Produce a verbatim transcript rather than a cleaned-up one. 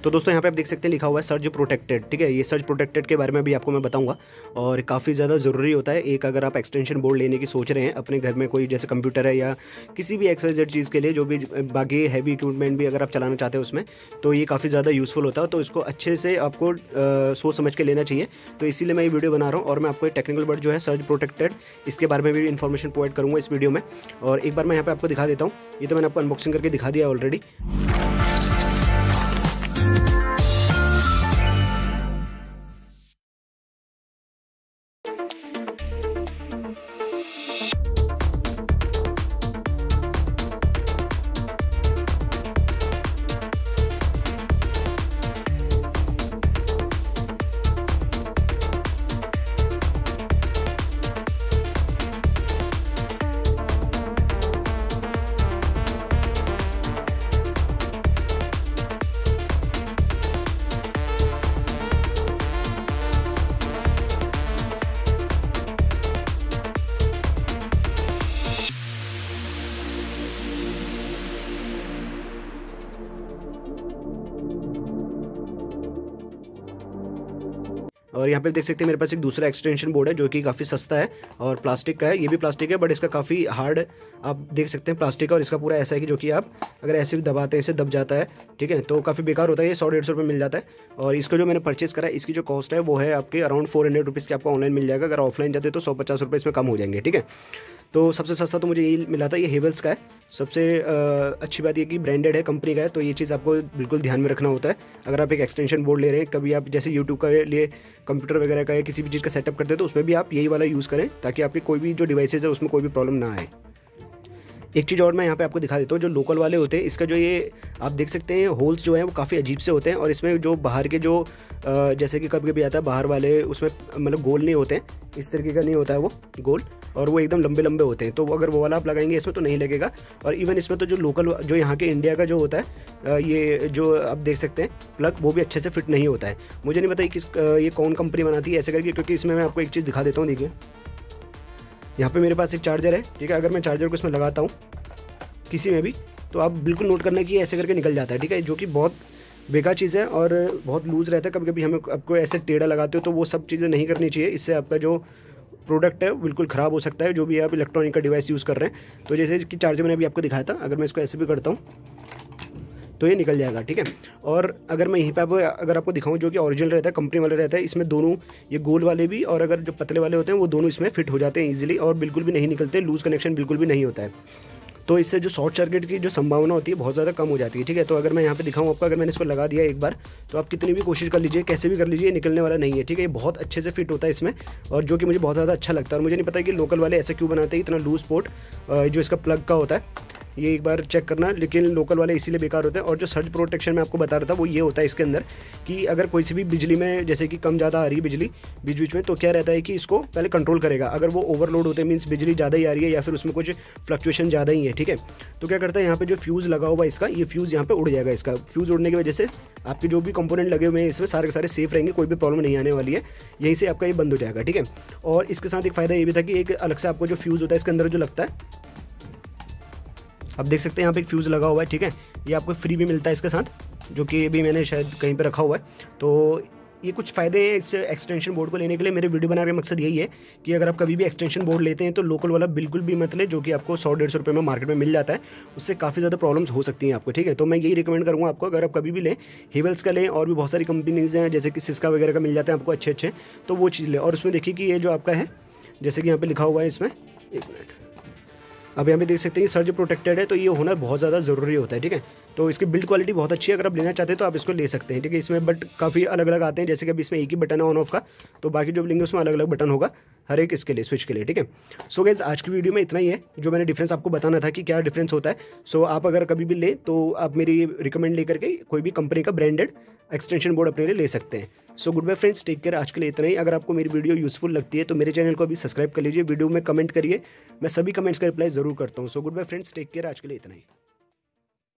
तो दोस्तों यहाँ पे आप देख सकते हैं लिखा हुआ है सर्ज प्रोटेक्टेड। ठीक है, ये सर्ज प्रोटेक्टेड के बारे में भी आपको मैं बताऊंगा और काफ़ी ज़्यादा ज़रूरी होता है। एक अगर आप एक्सटेंशन बोर्ड लेने की सोच रहे हैं अपने घर में, कोई जैसे कंप्यूटर है या किसी भी एक्स वाई जेड चीज़ के लिए, जो भी बाकी हैवी इक्विपमेंट भी अगर आप चलाना चाहते हैं उसमें, तो ये काफ़ी ज़्यादा यूज़फुल होता है। तो इसको अच्छे से आपको आ, सोच समझ के लेना चाहिए। तो इसीलिए मैं ये वीडियो बना रहा हूँ और मैं आपको टेक्निकल वर्ड जो है सर्ज प्रोटेक्टेड, इसके बारे में भी इन्फॉर्मेशन प्रोवाइड करूँगा इस वीडियो में। और एक बार मैं यहाँ पे आपको दिखा देता हूँ। ये तो मैंने आपको अनबॉक्सिंग करके दिखा दिया ऑलरेडी। और यहाँ पे देख सकते हैं मेरे पास एक दूसरा एक्सटेंशन बोर्ड है जो कि काफ़ी सस्ता है और प्लास्टिक का है। ये भी प्लास्टिक है बट इसका काफ़ी हार्ड आप देख सकते हैं प्लास्टिक का, और इसका पूरा ऐसा है कि जो कि आप अगर ऐसे भी दबाते हैं इसे दब जाता है। ठीक है, तो काफ़ी बेकार होता है। ये सौ डेढ़ सौ रुपये मिल जाता है। और इसको जो मैंने परचेज़ करा है इसकी जो कॉस्ट है वो है आपके अराउंड फोर हंड्रेड रुपीज़ की आपको ऑनलाइन मिल जाएगा। अगर ऑफलाइन जाते तो सौ पचास रुपये इसमें कम हो जाएंगे। ठीक है, तो सबसे सस्ता तो मुझे यही मिला था। ये हेवल्स का है। सबसे अच्छी बात ये कि ब्रांडेड है, कंपनी का है, तो ये चीज़ आपको बिल्कुल ध्यान में रखना होता है। अगर आप एक एक्सटेंशन बोर्ड ले रहे हैं, कभी आप जैसे यूट्यूब के लिए कंप्यूटर वगैरह का या किसी भी चीज़ का सेटअप करते हैं तो उसमें भी आप यही वाला यूज़ करें ताकि आपकी कोई भी जो डिवाइसेज है उसमें कोई भी प्रॉब्लम ना आए। एक चीज़ और मैं यहाँ पे आपको दिखा देता हूँ, जो लोकल वाले होते हैं इसका जो ये आप देख सकते हैं होल्स जो हैं वो काफ़ी अजीब से होते हैं। और इसमें जो बाहर के जो जैसे कि कभी कभी आता है बाहर वाले, उसमें मतलब गोल नहीं होते हैं, इस तरीके का नहीं होता है वो गोल, और वो एकदम लंबे लंबे होते हैं। तो अगर वो वाला आप लगाएंगे इसमें तो नहीं लगेगा। और इवन इसमें तो जो लोकल जो यहाँ के इंडिया का जो होता है ये जो आप देख सकते हैं प्लग, वो भी अच्छे से फिट नहीं होता है। मुझे नहीं पता किस ये कौन कंपनी बनाती है ऐसे करके, क्योंकि इसमें मैं आपको एक चीज़ दिखा देता हूँ। देखिए यहाँ पे मेरे पास एक चार्जर है। ठीक है, अगर मैं चार्जर को इसमें लगाता हूँ किसी में भी, तो आप बिल्कुल नोट करना कि ऐसे करके निकल जाता है। ठीक है, जो कि बहुत बेकार चीज़ है और बहुत लूज़ रहता है। कभी कभी हमें आपको ऐसे टेढ़ा लगाते हो तो वो सब चीज़ें नहीं करनी चाहिए। इससे आपका जो प्रोडक्ट है बिल्कुल ख़राब हो सकता है, जो भी आप इलेक्ट्रॉनिक का डिवाइस यूज़ कर रहे हैं। तो जैसे कि चार्जर मैंने अभी आपको दिखाया था, अगर मैं इसको ऐसे भी करता हूँ तो ये निकल जाएगा। ठीक है, और अगर मैं यहीं पे आपको अगर आपको दिखाऊं जो कि ओरिजिनल रहता है, कंपनी वाला रहता है, इसमें दोनों ये गोल वाले भी और अगर जो पतले वाले होते हैं वो दोनों इसमें फिट हो जाते हैं ईजिली और बिल्कुल भी नहीं निकलते। लूज़ कनेक्शन बिल्कुल भी नहीं होता है। तो इससे जो शॉर्ट सर्किट की जो संभावना होती है बहुत ज़्यादा कम हो जाती है। ठीक है, तो अगर मैं यहाँ पे दिखाऊँ आपको, अगर मैंने इसको लगा दिया एक बार, तो आप कितनी भी कोशिश कर लीजिए, कैसे भी कर लीजिए, निकलने वाला नहीं है। ठीक है, ये बहुत अच्छे से फिट होता है इसमें, और जो कि मुझे बहुत ज़्यादा अच्छा लगता है। और मुझे नहीं पता कि लोकल वाले ऐसे क्यों बनाते हैं, इतना लूज पोर्ट जो इसका प्लग का होता है ये एक बार चेक करना। लेकिन लोकल वाले इसीलिए बेकार होते हैं। और जो सर्ज प्रोटेक्शन मैं आपको बता रहा था वो ये होता है इसके अंदर कि अगर कोई सी भी बिजली में जैसे कि कम ज़्यादा आ रही है बिजली बीच बीच में, तो क्या रहता है कि इसको पहले कंट्रोल करेगा। अगर वो ओवरलोड होते हैं, मीन्स बिजली ज़्यादा ही आ रही है या फिर उसमें कुछ फ्लक्चुएशन ज़्यादा ही है, ठीक है, तो क्या करता है यहाँ पे जो फ्यूज़ लगा हुआ इसका, ये फ्यूज़ यहाँ पे उड़ जाएगा। इसका फ्यूज़ उड़ने की वजह से आपके जो भी कंपोनेंट लगे हुए हैं इसमें सारे के सारे सेफ रहेंगे, कोई भी प्रॉब्लम नहीं आने वाली है। यहीं से आपका ये बंद हो जाएगा। ठीक है, और इसके साथ एक फ़ायदा ये भी था कि एक अलग से आपको जो फ्यूज़ होता है इसके अंदर जो लगता है, आप देख सकते हैं यहाँ पे एक फ्यूज़ लगा हुआ है। ठीक है, ये आपको फ्री भी मिलता है इसके साथ, जो कि अभी मैंने शायद कहीं पे रखा हुआ है। तो ये कुछ फ़ायदे हैं इस एक्सटेंशन बोर्ड को लेने के लिए। मेरे वीडियो बनाने का मकसद यही है कि अगर आप कभी भी एक्सटेंशन बोर्ड लेते हैं तो लोकल वाला बिल्कुल भी मत लें, जो कि आपको सौ डेढ़ सौ रुपये में मार्केट में मिल जाता है। उससे काफ़ी ज़्यादा प्रॉब्लम्स हो सकती हैं आपको। ठीक है, तो मैं यही रिकमेंड करूँगा आपको, अगर आप कभी भी लें हेवल्स का लें, और भी बहुत सारी कंपनीज़ हैं जैसे कि सिस्का वगैरह का मिल जाते हैं आपको अच्छे अच्छे, तो वो चीज़ लें। और उसमें देखिए कि ये जो आपका है, जैसे कि यहाँ पर लिखा हुआ है इसमें, एक मिनट, अब यहाँ पे देख सकते हैं सर्ज प्रोटेक्टेड है, तो ये होना बहुत ज़्यादा ज़रूरी होता है। ठीक है, तो इसकी बिल्ड क्वालिटी बहुत अच्छी है। अगर आप लेना चाहते हैं तो आप इसको ले सकते हैं। ठीक है, इसमें बट काफ़ी अलग अलग आते हैं, जैसे कि अभी इसमें एक ही बटन है ऑन ऑफ का, तो बाकी जो लेंगे उसमें अलग अलग बटन होगा हर एक इसके लिए, स्विच के लिए। ठीक है, सो गाइस आज की वीडियो में इतना ही है जो मैंने डिफरेंस आपको बताना था कि क्या डिफरेंस होता है। सो आप अगर कभी भी ले तो आप मेरी रिकमेंड लेकर के कोई भी कंपनी का ब्रांडेड एक्सटेंशन बोर्ड अपने लिए ले सकते हैं। So goodbye friends, take care. आज के लिए इतना ही। अगर आपको मेरी वीडियो यूजफुल लगती है तो मेरे चैनल को अभी सब्सक्राइब कर लीजिए, वीडियो में कमेंट करिए, मैं सभी कमेंट्स का रिप्लाई जरूर करता हूँ। So goodbye friends, take care. आज के लिए इतना ही।